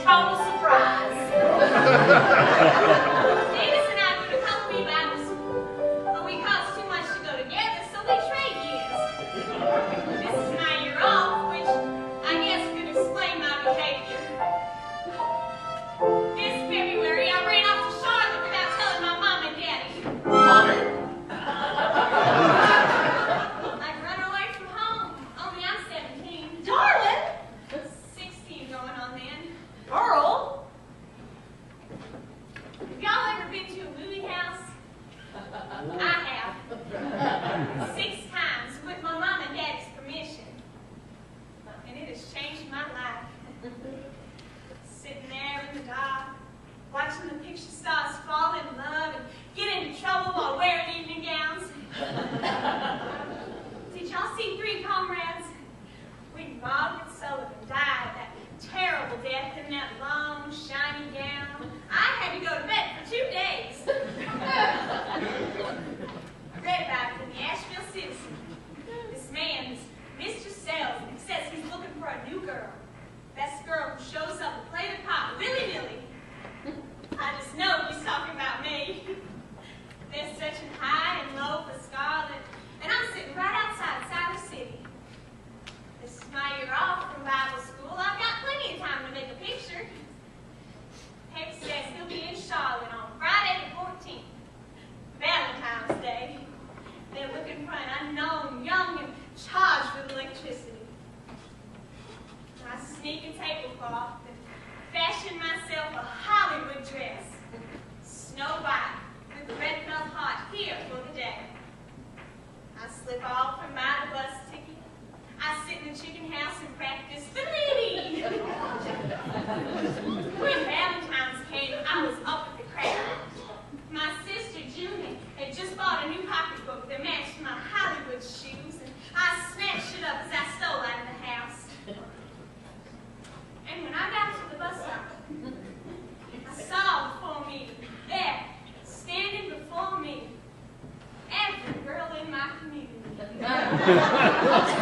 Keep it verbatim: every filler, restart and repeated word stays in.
total surprise. Davis and I go to Columbia Bible School, but we cost too much to go together, so we trade years. This is my year off, which I guess could explain my behavior. This February, I ran off to Charlotte without telling my mom and daddy. Mommy! I'd run away from home, only I'm seventeen. Darling! sixteen going on then. Earl! Have y'all ever been to a movie house? I have. Six times with my mom and daddy's permission. And it has changed my life. Sitting there in the dark, watching the picture stars fall in love and get into trouble while wearing evening gowns. Did y'all see Three Comrades? When Margaret Sullivan died, that terrible death in that long, shiny gown. I had to go to bed for two days. I read about it in the Asheville Citizen. This man, this Mister Sells, says he's looking for a new girl. Best girl who shows up and play the pot willy-nilly. I just know he's talking about me. There's such a high and low for Scarlet, and I'm sitting right outside Siler City. This is my year off from Bible school. I've got plenty of time to make a picture. Heck says he'll be in Charlotte on Friday the fourteenth, Valentine's Day. They're looking for an unknown, young, and charged with electricity. I sneak a tablecloth and fashion myself a Hollywood dress. Snow White with a red felt heart here for the day. I slip off and buy the bus ticket. I sit in the chicken house and practice the lady. When Valentine's came, I was up at the crack. My sister Junie had just bought a new pocketbook that matched my Hollywood shoes, and I snatched it up as I stole out of the house. And when I got to the bus stop, I saw before me, there, standing before me, every girl in my community.